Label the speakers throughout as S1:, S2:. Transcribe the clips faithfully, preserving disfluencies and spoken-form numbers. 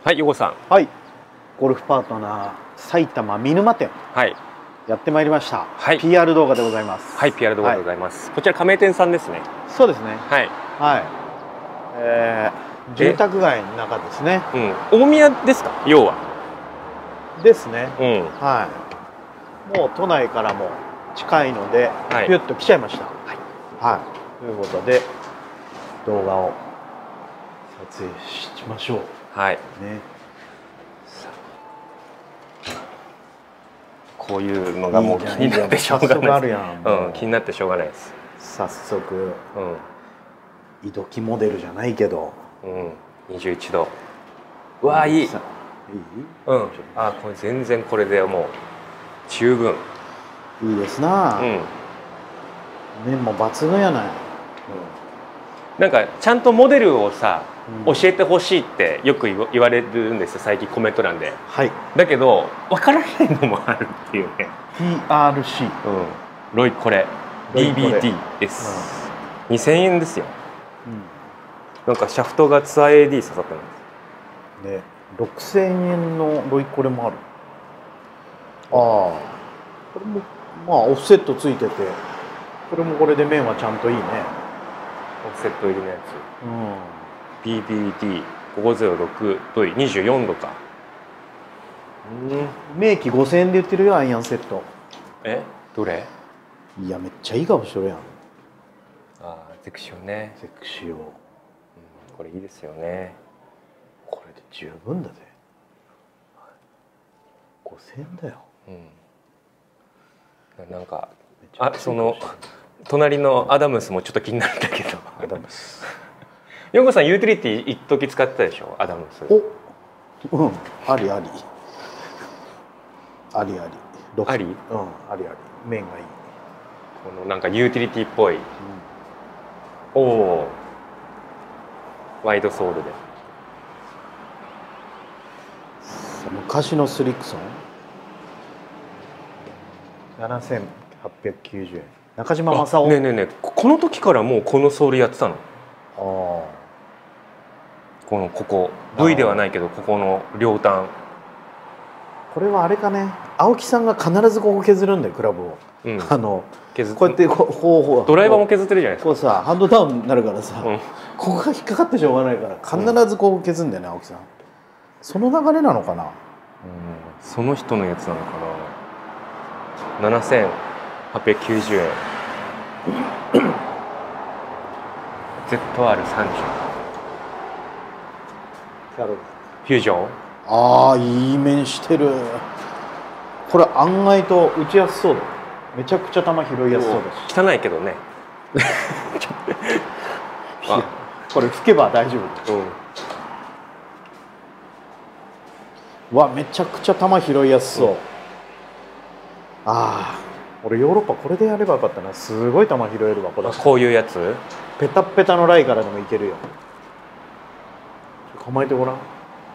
S1: はい、よこさん。
S2: はい、ゴルフパートナー埼玉見沼店、
S1: はい、
S2: やってまいりました。
S1: はい、
S2: ピーアール 動画でございます。
S1: はい、ピーアール 動画でございます。はい、こちら加盟店さんですね。
S2: そうですね。
S1: はい。
S2: はい。えー、住宅街の中ですね。
S1: うん。大宮ですか、要は。
S2: ですね。
S1: うん。
S2: はい。もう都内からも近いので、はい、ピュッと来ちゃいました。はい。はい。ということで動画を撮影しましょう。はい。ね。
S1: こういうのがもう気になってしょうがないです。うん、気になってしょうがないです。
S2: 早速、うん、井戸木モデルじゃないけど、
S1: うん、にじゅういちど。うわあ、いい。いい？うん。あ、これ全然これでもう十分。
S2: いいですな。うん。面も抜群やない。うん。
S1: なんかちゃんとモデルをさ、教えてほしいってよく言われるんですよ、最近コメント欄で。はい。だけど分からないのもあるっていうね。
S2: ピーアールシー、うん、
S1: ロイこれ ディービーディー です、うん、にせんえんですよ、うん、なんかシャフトがツアー エーディー 刺さってます
S2: ね。ろくせんえんのロイこれもある。ああ、これもまあオフセットついてて、これもこれで面はちゃんといいね。
S1: オフセット入りのやつ、うん、ビービーディーごひゃくろく V にじゅうよんどか。
S2: うん、名機ごせんえんで売ってるよ、アイアンセット。え、
S1: どれ？
S2: いや、めっちゃいい顔しとるやん。あ
S1: あ、ゼクシオね。
S2: ゼクシオ、うん、
S1: これいいですよね。
S2: これで十分だぜ。ごせんえんだよ。
S1: うん、なんかあ、その隣のアダムスもちょっと気になるんだけど。
S2: アダムス。
S1: ヨンゴさんユーティリティ一時使ってたでしょ、アダムス。
S2: お、うん、ありあり。ありあり。
S1: あり？うん、
S2: ありあり。面がいい。
S1: このなんかユーティリティっぽい。うん、おお。ワイドソールで。
S2: 昔のスリックソン。ななせんはっぴゃくきゅうじゅうえん。中島正夫。
S1: ねえねえねえ、この時からもうこのソールやってたの？ああ。このここ V ではないけどここの両端。
S2: これはあれかね、青木さんが必ずここ削るんだよ、クラブを。うん、あの削こうやってこうこう
S1: ドライバーも削ってるじゃないですか。
S2: こうさ、ハンドダウンになるからさ、うん、ここが引っかかってしょうがないから必ずこう削るんだよね、青木さん。その流れなのかな。うん、
S1: その人のやつなのかな。ななせんはっぴゃくきゅうじゅうえん。ゼットアールさんじゅう。フュージョン。
S2: ああ、いい面してる。これ案外と打ちやすそうだ。めちゃくちゃ球拾いやすそうだし。
S1: 汚いけどね。
S2: あ、これ吹けば大丈夫。うん。わ、めちゃくちゃ球拾いやすそう。うん、ああ、俺ヨーロッパこれでやればよかったな。すごい球拾えるわ、これ。
S1: こういうやつ？
S2: ペタペタのライからでもいけるよ。構えてごらん。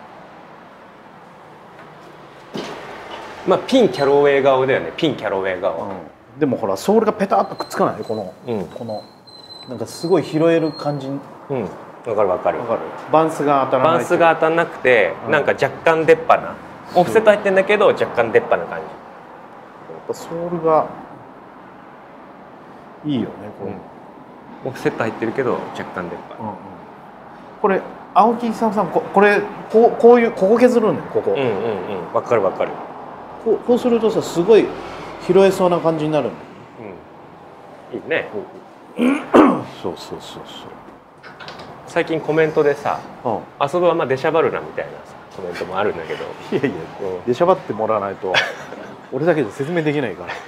S1: まあピンキャロウェイ顔だよね。ピンキャロウェイ顔、うん、
S2: でもほらソールがペタッとくっつかない、この、うん、このなんかすごい拾える感じ。うん、
S1: 分かる分かる分かる。
S2: バンスが当たらない。
S1: バンスが当たらなくて、うん、なんか若干出っ歯な、オフセット入ってんだけど若干出っ歯な感じ。やっ
S2: ぱソールがいいよね、これ、
S1: うん、オフセット入ってるけど若干出っ歯、うんうん、
S2: これ青木さんさん、ここれこうこういうここ削るんだよ、ここ。うんうんうん、
S1: 分かる分かる。
S2: こう、こうするとさ、すごい拾えそうな感じになるんだよ。
S1: うん、いいね。
S2: そうそうそうそう。
S1: 最近コメントでさ、うん、遊ぶはまあ出しゃばるなみたいなさコメントもあるんだけど、
S2: いやいや、うん、出しゃばってもらわないと俺だけで説明できないから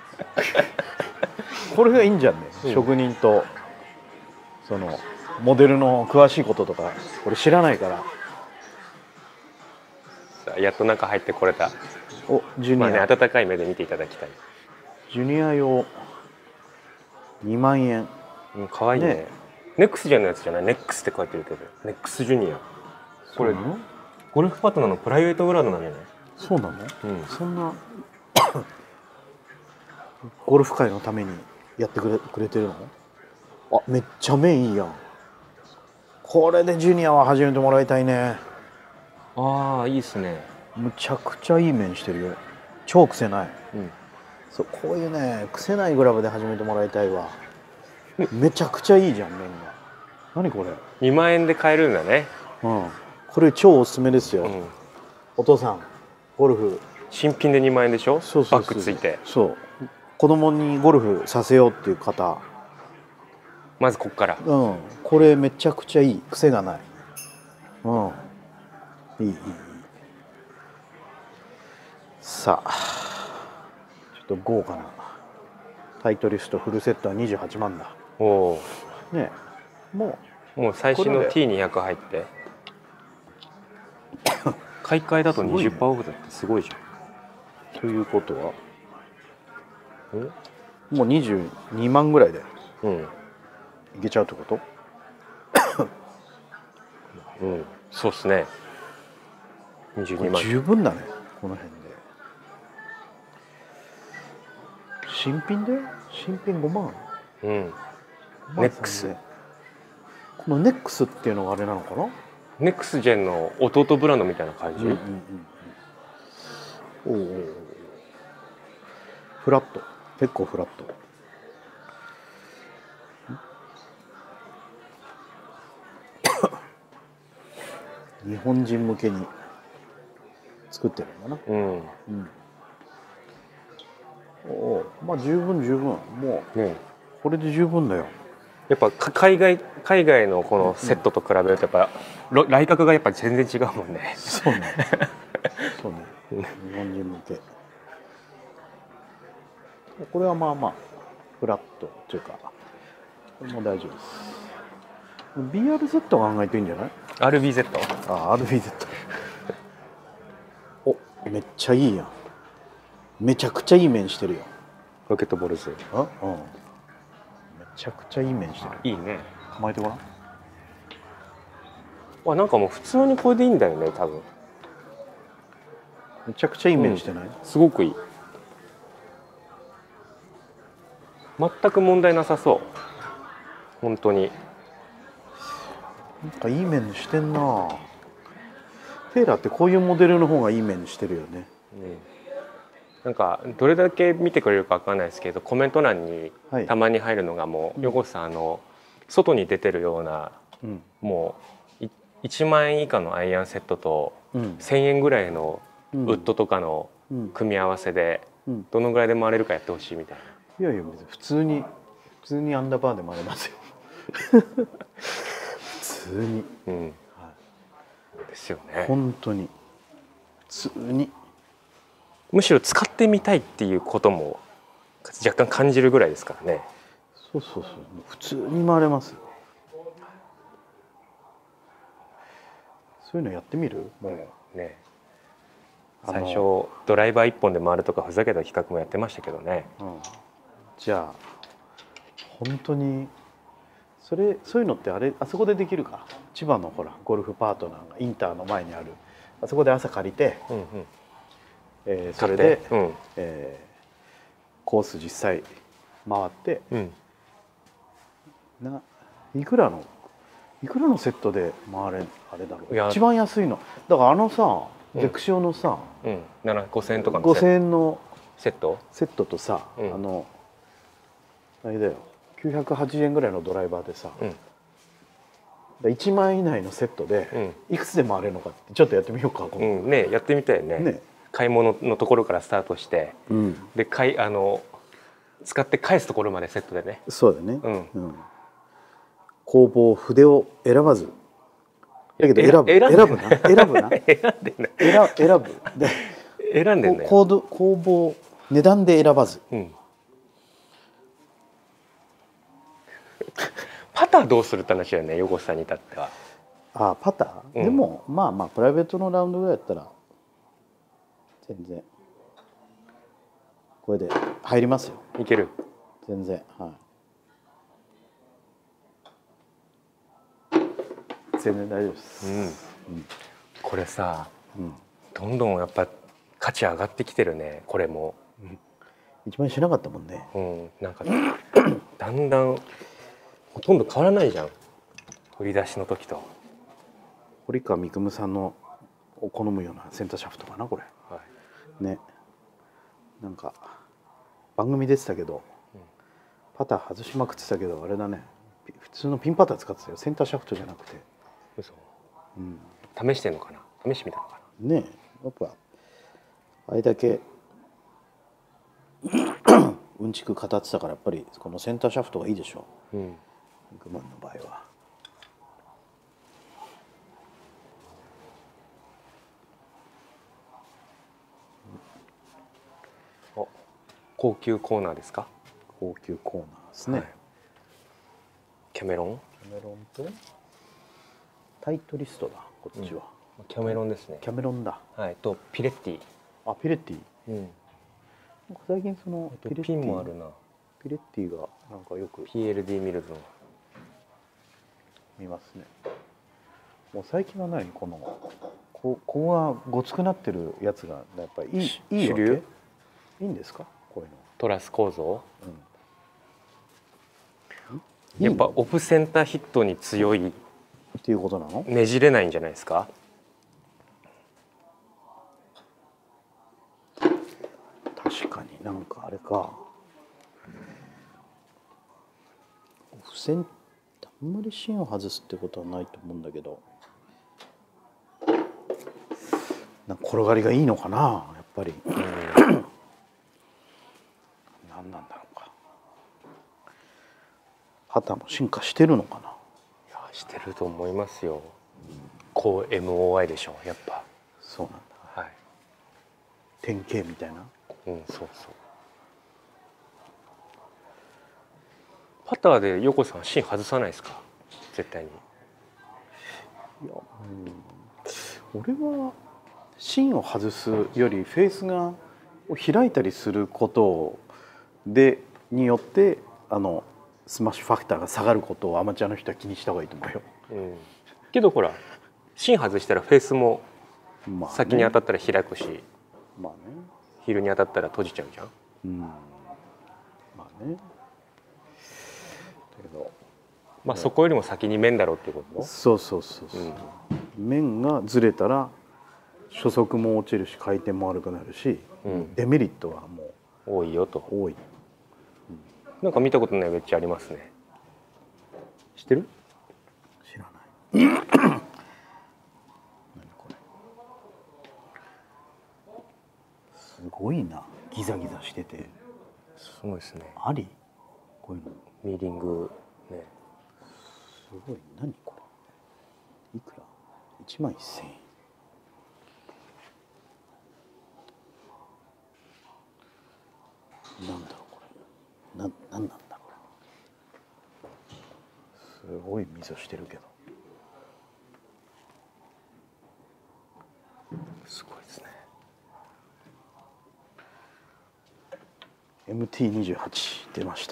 S2: これがいいんじゃんね、うん、職人とそのモデルの詳しいこととか俺知らないから。
S1: さあ、やっと中入ってこれた。
S2: お、ジュニア、
S1: まあね、温かい目で見ていただきたい。
S2: ジュニア用にまんえん。
S1: うん、かわいいね。ね、ネックスじゃないやつじゃない、ネックスって書いてるけど、ネックスジュニア。これゴルフパートナーのプライベートブランドなんじゃない？
S2: そうなの？うん、そんなゴルフ界のためにやってくれ、くれてるの？あ、めっちゃ面いいやん。これでジュニアは始めてもらいたいね。
S1: ああいいですね。
S2: むちゃくちゃいい面してるよ。超癖ない、うん、そうこういうね癖ないグラブで始めてもらいたいわ。めちゃくちゃいいじゃん面が。何これ。
S1: にまんえんで買えるんだね。
S2: うん、これ超おすすめですよ、うん、お父さんゴルフ
S1: 新品でにまんえんでしょ。そうそうそう、バッグついて。
S2: そう子供にゴルフさせようっていう方、
S1: まずこっから、
S2: うん、これめちゃくちゃいい。癖がない。うんいいいい。さあちょっと豪華なタイトリストフルセットはにじゅうはちまんだ。おおね。も
S1: うもう最新の ティーにひゃく 入って買い替えだと にじゅっパーセント オフだってすごいじゃん。
S2: ということはもうにじゅうにまんぐらいでいけちゃうってこと？
S1: うん、そうっすね。にじゅうにまん
S2: 十分だねこの辺で。新品で新品ごまん。うん。
S1: ネックス。
S2: このネックスっていうのがあれなのかな？
S1: ネックスジェンの弟ブランドみたいな感じ。うんうん
S2: うん、おお。フラット。結構フラット。日本人向けに作ってるんだな。うん。うん、おお、まあ十分十分。もう、ね、これで十分だよ。
S1: やっぱ海外海外のこのセットと比べるとやっぱ、うん、来角がやっぱ全然違うもんね。
S2: そうね。そうね。日本人向け。これはまあまあフラットというかこれも大丈夫です。ビーアールゼット 考えていいんじゃない？
S1: アールビーゼット？
S2: ああ アールビーゼット おめっちゃいいやん。めちゃくちゃいい面してるよ
S1: ロケットボールズ。あ、うん、
S2: めちゃくちゃいい面してる。
S1: いいね。
S2: 構えてごらん。
S1: わなんかもう普通にこれでいいんだよね多分。
S2: めちゃくちゃいい面してない？うん、
S1: すごくいい。全く問題なさそう本当に。
S2: なんかいい面してんな。テイラーってこういうモデルの方がいい面してるよね。うん、
S1: なんかどれだけ見てくれるか分かんないですけどコメント欄にたまに入るのがもう横瀬さんあの外に出てるような、うん、もういちまんえん以下のアイアンセットとせんえんぐらいのウッドとかの組み合わせでどのぐらいで回れるかやってほしいみたいな。
S2: いやいや普通に普通にアンダーバーで回れますよ。普通に、うん、
S1: はい、ですよね。
S2: 本当に普通に。
S1: むしろ使ってみたいっていうことも若干感じるぐらいですからね。
S2: そうそうそう普通に回れます。そういうのやってみる？もうね。
S1: 最初ドライバーいっぽんで回るとかふざけた企画もやってましたけどね。うん、
S2: じゃあ本当にそれそういうのってあれあそこでできるか。千葉のほらゴルフパートナーがインターの前にあるあそこで朝借りて、うんうん、えー、それで、うん、えー、コース実際回って、うん、ないくらのいくらのセットで回れあれだろう。一番安いのだからあのさゼクシオのさ、
S1: うん、ごせんえんとかの
S2: ごせんえんの
S1: セット
S2: セットとさ、うん、あのあれだよきゅうひゃくはちじゅうえんぐらいのドライバーでさ、うん、いちまんえん以内のセットでいくつで回れるのかってちょっとやってみようか。
S1: うん、ねやってみたいね。ね買い物のところからスタートして、うん、で買いあの使って返すところまでセットでね。
S2: そうだね、うんうん、工房筆を選ばずだけど選ぶ選ぶな選ぶな選んでんな選ぶで
S1: 選んでんだよ。
S2: 工房値段で選ばず、うん、
S1: パターどうするって話だよね横瀬さんに至っては。
S2: ああパター、うん、でもまあまあプライベートのラウンドぐらいやったら全然これで入りますよ。
S1: いける
S2: 全然。はい全然大丈夫です、うんうん、
S1: これさ、うん、どんどんやっぱ価値上がってきてるねこれも、うん、
S2: 一番しなかったもんね、
S1: うん、なんかだんだんほとんど変わらないじゃん売り出しの時と。
S2: 堀川未来さんの好むようなセンターシャフトかなこれ、はい、ね。なんか番組出てたけど、うん、パター外しまくってたけどあれだね、普通のピンパター使ってたよ、センターシャフトじゃなくて。
S1: 嘘、うん、試してんのかな、試してみたのか
S2: なね。やっぱあれだけうんちく語ってたからやっぱりこのセンターシャフトがいいでしょう、うん、グマンの場合は。
S1: お、高級コーナーですか。
S2: 高級コーナーですね、はい、
S1: キャメロン
S2: キャメロンとタイトリストだこっちは、
S1: うん、キャメロンですね。
S2: キャメロンだ、
S1: はい、とピレッティ。
S2: あ、ピレッティ、うん、最近その
S1: ピレッティピンもあるな。
S2: ピレッティがなんかよく
S1: ピーエルディー ミルズの
S2: 見ますね。もう最近は何このこここがごつくなってるやつがやっぱりいいいいわけ？いいんですかこういうの。
S1: トラス構造、うん、やっぱオフセンターヒットに強い
S2: っていうことなの？
S1: ねじれないんじゃないですか。
S2: 確かになんかあれか、オフセンあんまり芯を外すってことはないと思うんだけど、なんか転がりがいいのかなやっぱり。うん、何なんだろうか。パターも進化してるのかな。い
S1: やしてると思いますよ。こう エムオーアイ でしょやっぱ。
S2: そうなんだ。はい。典型みたいな。
S1: うん、そうそう。パターで横さん芯外さないですか絶対に。
S2: いや、うん、俺は芯を外すよりフェースが開いたりすることでによってあのスマッシュファクターが下がることをアマチュアの人は気にした方がいいと思うよ、
S1: うん、けどほら芯外したらフェースも先に当たったら開くし、まあね、ヒールに当たったら閉じちゃうじゃん、うん、まあね。だけどまあそこよりも先に面だろうっていうこと。
S2: そうそうそうそう、うん、面がずれたら初速も落ちるし回転も悪くなるし、うん、デメリットはも
S1: う多いよと。
S2: 多い、うん、
S1: なんか見たことないウェッジありますね。知ってる？
S2: 知らない何これ。すごいな、ギザギザしてて
S1: すごいですね。
S2: ありこういうの
S1: ミーリングね。
S2: すごい。何これいくら？いちまんせんえん。なんだろうこれ。な、なんなんだこれ。すごい溝してるけど。
S1: すごいですね。
S2: エムティーにじゅうはち 出ました。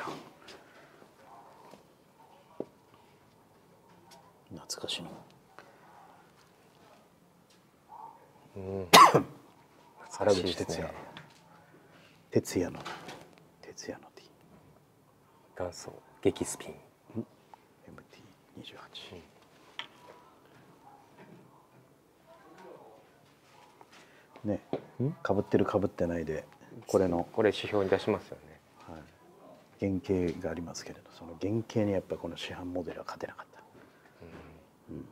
S2: 懐かしの。うん。原口哲也。哲也の。哲也の T。
S1: 元祖激スピン。エ
S2: ムティーにじゅうはち。ね、かぶってるかぶってないでこれの
S1: これ指標に出しますよね。
S2: はい、原型がありますけれど、その原型にやっぱりこの市販モデルは勝てなかった。うんうん、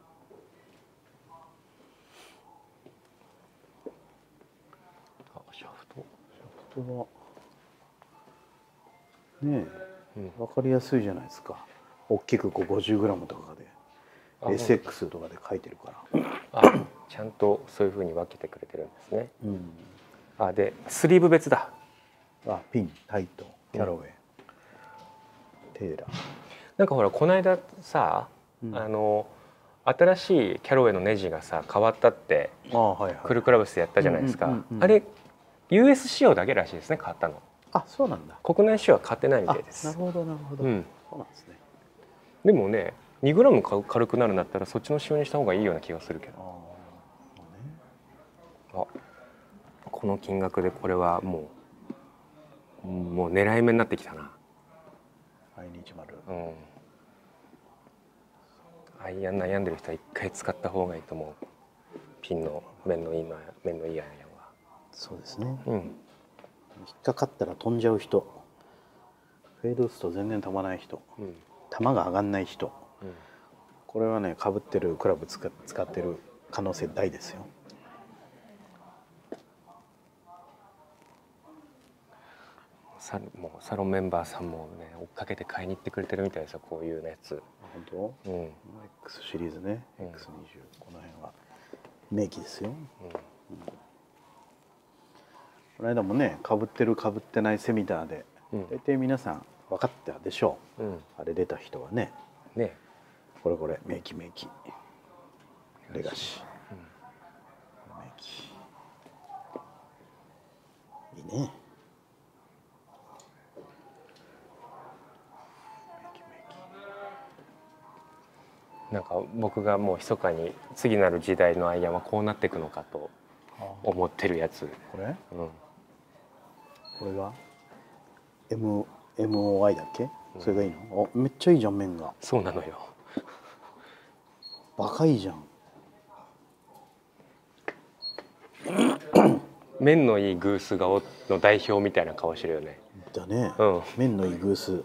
S1: あ、シャフト。
S2: シャフトはねえ、うん、分かりやすいじゃないですか。大きくこう ごじゅうグラム とかで エスエックス とかで書いてるから。
S1: あ、ちゃんとそういうふうに分けてくれてるんですね。うん、あ、でスリーブ別だ。
S2: あ、ピン、タイト、キャロウェイ、うん、テーラー。
S1: なんかほらこの間さ、うん、あの新しいキャロウェイのネジがさ変わったってクルクラブスでやったじゃないですか。あれ ユーエス 仕様だけらしいですね、変わったの。
S2: あ、そうなんだ。
S1: 国内仕様は変わってないみたいです。
S2: なるほどなるほど、うん、そうなんですね。
S1: でもねにグラム軽くなるんだったらそっちの仕様にした方がいいような気がするけど。あ、あ、この金額でこれはもうもう狙い目になってきたな。
S2: アイにじゅう、
S1: うん、アイアン悩んでる人は一回使った方がいいと思う。 ピンの面のいいの面のいいアイアンは。
S2: そうですね、
S1: うん、
S2: 引っかかったら飛んじゃう人、フェード打つと全然飛ばない人、うん、球が上がんない人、うん、これはねかぶってるクラブ使ってる可能性大ですよ。
S1: サもうサロンメンバーさんもね追っかけて買いに行ってくれてるみたいですよ、こういうやつ。
S2: 本当？うん。X シリーズね、うん、エックスにじゅう この辺は名機ですよ。うんうん、この間もねかぶってるかぶってないセミナーで、うん、大体皆さん分かったでしょう、うん、あれ出た人はね。ね、これこれ名機名機レガシー、うん、名機いいね。
S1: なんか僕がもう密かに次なる時代のアイアンはこうなっていくのかと思ってるやつ。
S2: これ？うん。これが Mエムオーアイ だっけ？うん、それがいいの？あ、めっちゃいいじゃん面が。
S1: そうなのよ。
S2: バカいいじゃん。
S1: 面のいいグース顔の代表みたいな顔してるよね。
S2: だね。うん。面のいいグース。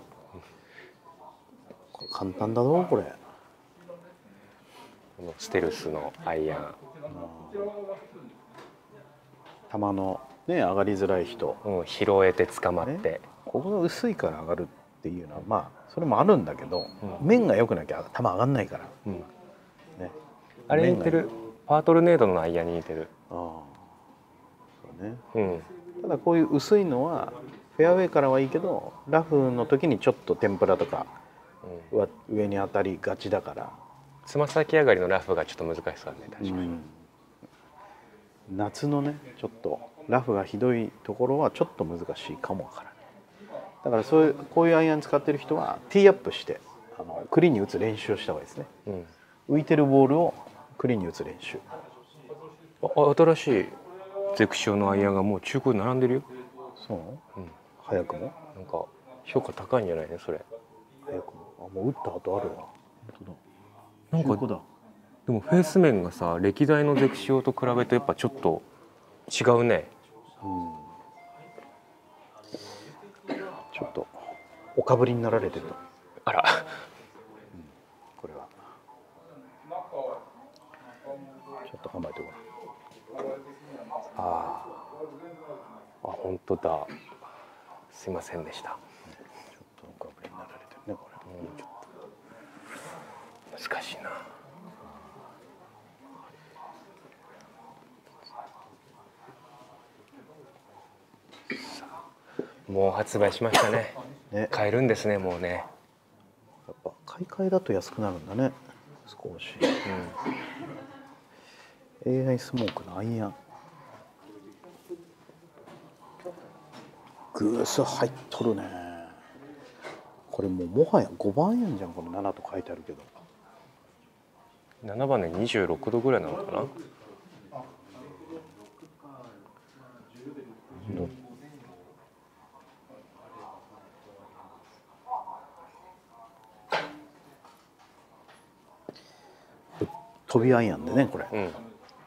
S2: これ簡単だぞこれ。
S1: ステルスのアイアン、
S2: 球のね上がりづらい人、
S1: うん、拾えて捕まって、ね、
S2: ここが薄いから上がるっていうのはまあそれもあるんだけど、うん、面が良くなきゃ球上がんないから、うんね、
S1: あれ似てる。パートルネードのアイアンに似てる。ああ
S2: そうね、うん、ただこういう薄いのはフェアウェイからはいいけどラフの時にちょっと天ぷらとか、うん、上に当たりがちだから。
S1: つま先上がりのラフがちょっと難しそうだね確かに、うん、
S2: 夏のねちょっとラフがひどいところはちょっと難しいかもわからない。だからそういうこういうアイアン使ってる人はティーアップしてあのクリーンに打つ練習をした方がいいですね、うん、浮いてるボールをクリーンに打つ練習。
S1: あ、新しいゼクシオのアイアンがもう中古で並んでるよ。
S2: そう、うん、早くも
S1: なんか評価高いんじゃないねそれ。
S2: 早くもあもう打った後あるわ。
S1: なんかでもフェース面がさ歴代のゼクシオと比べてやっぱちょっと違うね、うん、
S2: ちょっとおかぶりになられてる。
S1: あら、うん、
S2: これはちょっと構えてごらん。
S1: ああ本当だ、すいませんでした。ちょっ
S2: とおかぶりになられてるねこれ、うん、ちょっと
S1: 難しいな。もう発売しました ね, ね買えるんですねもうね。
S2: やっぱ買い替えだと安くなるんだね少し、うん、エーアイ スモークのアイアングース入っとるね。これもうもはやごばんアイアンじゃん。このななと書いてあるけど
S1: ななばんでにじゅうろくどぐらいなのかな。
S2: 飛びアイアンでねこれ、うん、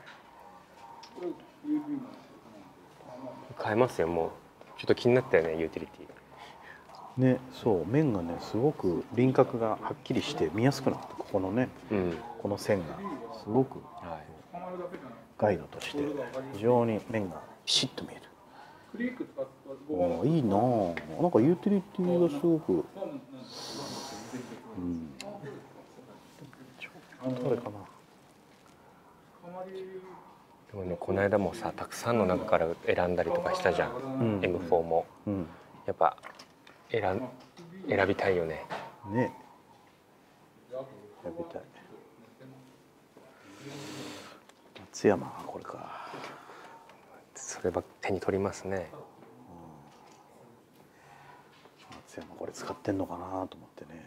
S1: 買えますよもう。ちょっと気になったよねユーティリテ
S2: ィね。そう面がねすごく輪郭がはっきりして見やすくなった。ここのね、うん、この線がすごく、はい、ガイドとして非常に面がピシッと見える。あいいなあ。なんかユーティリティがすごく、うん、ちょっとあれかな。
S1: でもねこの間もさたくさんの中から選んだりとかしたじゃん、うん、エムフォー も、うん、やっぱ選選びたいよね。
S2: ね選びたい。松山これか。
S1: それば手に取りますね、
S2: うん、松山これ使ってんのかなと思ってね。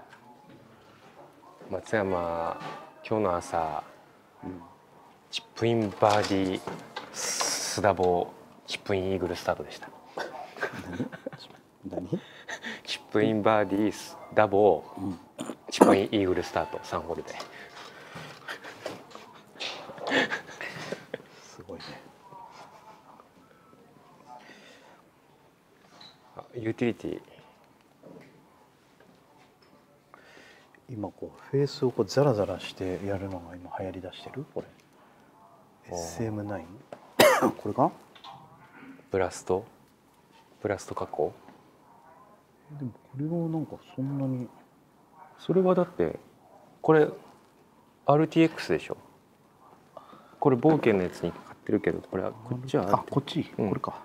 S1: 松山今日の朝、うん、チップインバーディースダボーチップインイーグルスタートでした。
S2: 何？
S1: チップインバーディーダボー、うん、チップインイーグルスタートさんホールで。 ユーティリティ。
S2: 今こうフェースをこうザラザラしてやるのが今流行りだしてるこれ。エスエムナイン これか？
S1: ブラストブラスト加工。
S2: でもこれはなんかそんなに。
S1: それはだってこれ アールティーエックス でしょ。これ冒険のやつに買ってるけど、これはこっちは
S2: あこっち、うん、これか。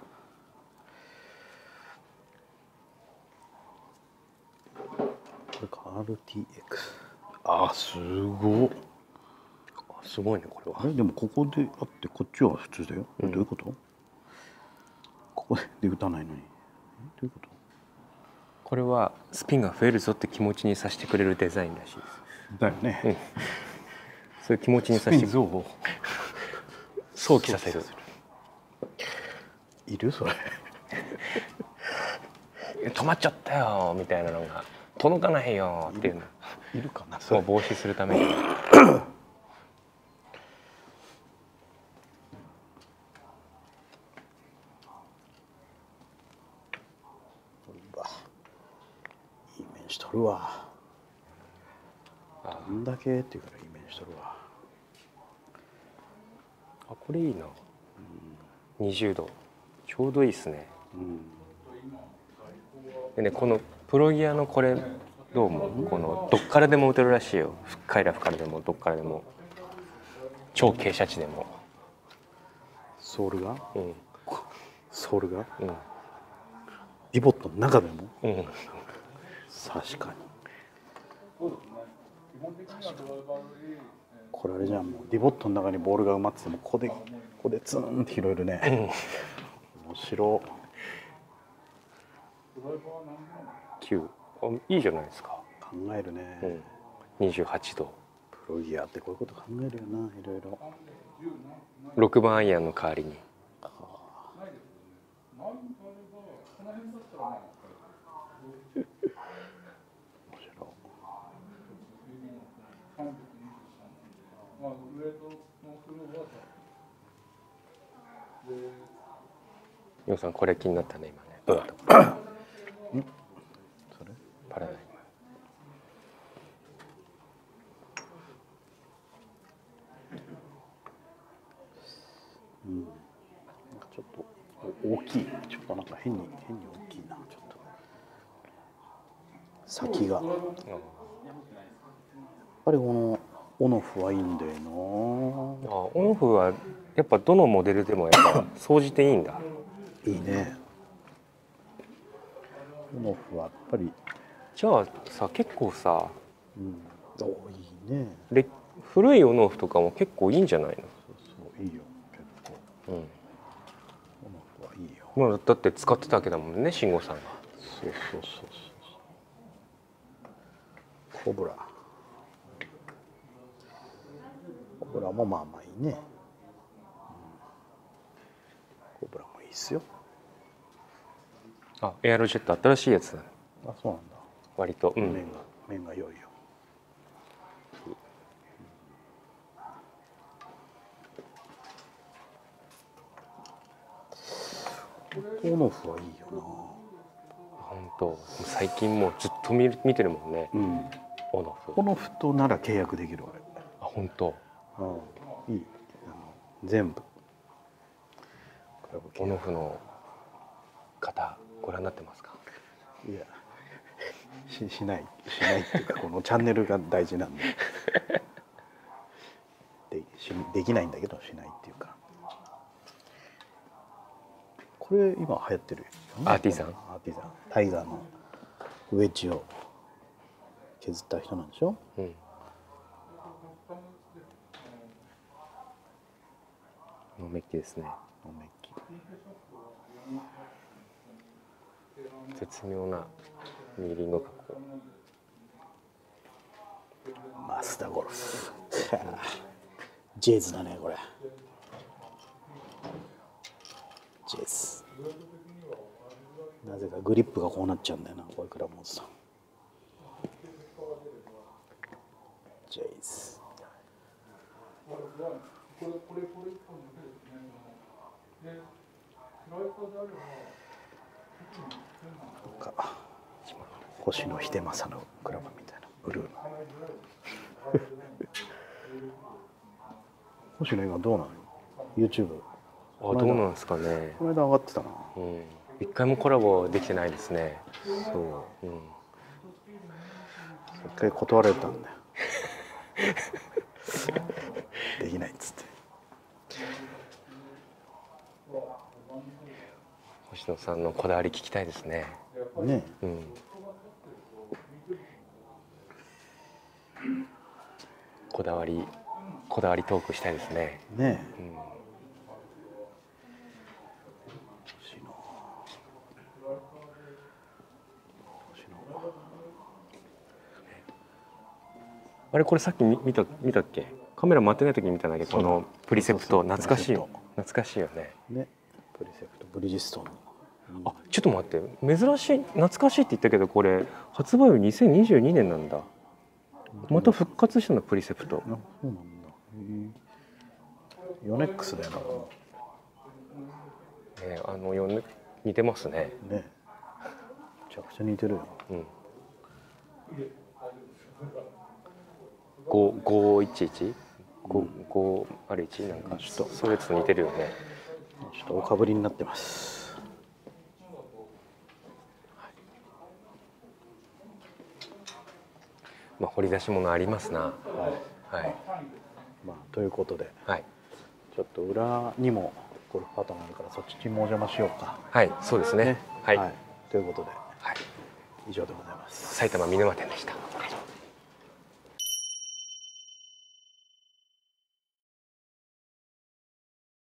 S2: これか アールティーエックス。あすごい。
S1: すごいねこれは。
S2: あれでもここであってこっちは普通だよ。うん、どういうこと？ここで打たないのに。どういうこと？
S1: これはスピンが増えるぞって気持ちにさせてくれるデザインらしいです。
S2: だよね。うん、
S1: そういう気持ちにさせて想起させる。
S2: いるそれ。
S1: 止まっちゃったよみたいなのが届かないよっていうの。
S2: いるかな。
S1: そう防止するために。
S2: いい面しとるわ。どんだけっていうからいい面しとるわ。
S1: あこれいいな。うん、にじゅうどちょうどいいですね。うん、でねこのプロギアのこれどうもこのどっからでも打てるらしいよ。深いラフからでもどっからでも超傾斜地でも。
S2: ソールが、
S1: うん、
S2: ソールが、
S1: うん、
S2: ディボットの中でも、
S1: うん、
S2: 確かに。これあれじゃん、もうディボットの中にボールが埋まっててもここでここでツーンって拾えるね。うん、面白
S1: きゅういいじゃないですか。
S2: 考えるね。
S1: うん、にじゅうはちど。
S2: プロギアってこういうこと考えるよな、いろいろ。
S1: ろくばんアイアンの代わりに。はあ、ヨウさんこれ気になったね今ね。どうだったか。ん？それ？パラダイム。
S2: うん。なんかちょっと大きい。ちょっとなんか変に変に大きいな。ちょっと先が。やっぱりこのオノフはいいんだよな。あ、
S1: オノフはやっぱどのモデルでもやっぱ総じていいんだ。
S2: いいね。オノフはやっぱり。
S1: じゃあさ結構さ、
S2: うん、おいいね。
S1: で古いオノフとかも結構いいんじゃないの？そう
S2: そういいよ結構。うん。オノフはいいよ。
S1: まあだって使ってたわけだもんね、慎吾さんが。
S2: そうそうそうそう。コブラ。コブラもまあまあいいね。うん、コブラもいいっすよ。
S1: あ、エアロジェット新しいやつだね。
S2: あ、そうなんだ。
S1: 割と、うん、
S2: 面が面が良いよ。オノフはいいよな。
S1: 本当、最近もうずっと見見てるもんね。うん、オノフ。
S2: オノフとなら契約できる俺。
S1: あ、本当。
S2: うん、いい。あの全部。
S1: オノフの方ご覧になってますか？
S2: いや、ししないしないっていうかこのチャンネルが大事なんで。でしできないんだけどしないっていうか。これ今流行ってるよ、ね、
S1: アーティザン。
S2: アーティザンタイガーのウェッジを削った人なんでしょ。うん。
S1: ノメッキですね。
S2: ノメッキ。
S1: 絶妙なミーリング加工。
S2: マスターゴルフ。ジェイズだねこれ。ジェイズ。なぜかグリップがこうなっちゃうんだよなこれから持つと。ジェイズ。 なんか星野秀政のクラブみたいなブルーの星野今どうなの YouTube。
S1: あ、どうなんですかね。
S2: この間上がってたな。
S1: うん、一回もコラボできてないですね。
S2: そう、
S1: うん、
S2: 一回断られたんだよできないっつって。
S1: 星野さんのこだわり聞きたいですね。
S2: ね、
S1: うん、こだわりこだわりトークしたいですね。
S2: ね、
S1: うん、
S2: 星野星野
S1: あれこれさっき 見, 見た見たっけ？カメラ回ってない時に見たんだけど、このプリセプト懐かしいよ。懐かしいよね。
S2: ね、プリセプトブリヂストンの。
S1: あ、ちょっと待って、珍しい、懐かしいって言ったけど、これ発売日にせんにじゅうにねんなんだ。また復活したのプリセプト。
S2: あ、そうなんだ。ヨネックスだよな。
S1: ね、あのヨネ似てますね。
S2: ね、めちゃくちゃ似てるよ。
S1: うん。五五一一、五五ある一なんかちょっとそれと似てるよね。
S2: ちょっとおかぶりになってます。
S1: まあ掘り出し物ありますな。はい。はい、
S2: まあということで、
S1: はい、
S2: ちょっと裏にもゴルフパートナーあるからそっちにもお邪魔しようか。
S1: はい、そうですね。ね、はい、
S2: はい、ということで、
S1: はい、
S2: 以上でございます。
S1: 埼玉見沼店でした。